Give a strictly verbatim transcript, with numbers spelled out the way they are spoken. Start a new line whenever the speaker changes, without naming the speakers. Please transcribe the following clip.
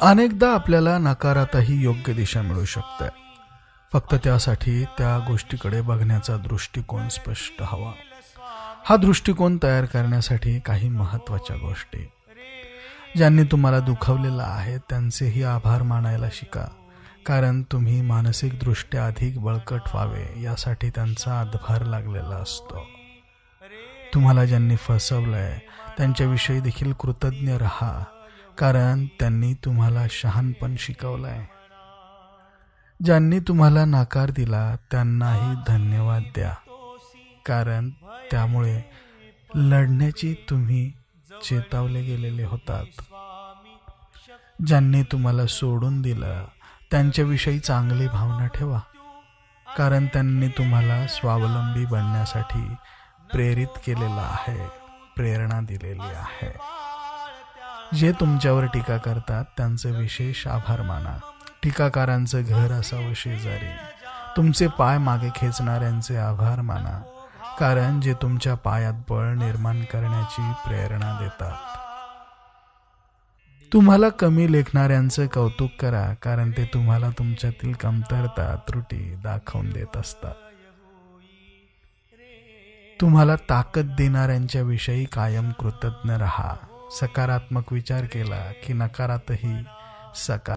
अनेकदा आपल्याला नकारातही योग्य दिशा मिळू शकते. फक्त त्यासाठी त्या गोष्टीकडे बघण्याचा दृष्टिकोन स्पष्ट हवा. हा दृष्टिकोन तयार करण्यासाठी काही महत्त्वाच्या गोष्टी. ज्यांनी तुम्हाला दुखावलेलं आहे त्यांचेही आभार मानायला शिका, कारण तुम्ही मानसिकदृष्ट्या अधिक बळकट व्हावे यासाठी त्यांचा हातभार लागलेला असतो. तुम्हाला ज्यांनी फसवलंय त्यांच्याविषयी देखील कृतज्ञ राहा, कारण त्यांनी तुम्हाला शहाणपण शिकवलंय. ज्यांनी तुम्हाला नकार दिला त्यांनाही धन्यवाद द्या, कारण त्यामुळे लढण्याची तुम्ही चेतावले गेलेले होतात. ज्यांनी तुम्हाला सोडून दिलं त्यांच्याविषयी चांगली भावना ठेवा, कारण त्यांनी तुम्हाला स्वावलंबी बनण्यासाठी प्रेरित केलेलं आहे, प्रेरणा दिलेली आहे. जे तुमच्यावर टीका करतात त्यांचे विशेष आभार माना. टीकाकारांचं घर असावं शेजारी. तुमचे पाय मागे खेचणाऱ्यांचे आभार माना, कारण जे तुमच्या पायात बळ निर्माण करण्याची प्रेरणा देतात. तुम्हाला कमी लेखणाऱ्यांचं कौतुक करा, कारण ते तुम्हाला तुमच्यातील कमतरता त्रुटी दाखवून देत असतात. तुम्हाला ताकद देणाऱ्यांच्या विषयी कायम कृतज्ञ राहा. सकारात्मक विचार केला की नकारातही सकारात्मक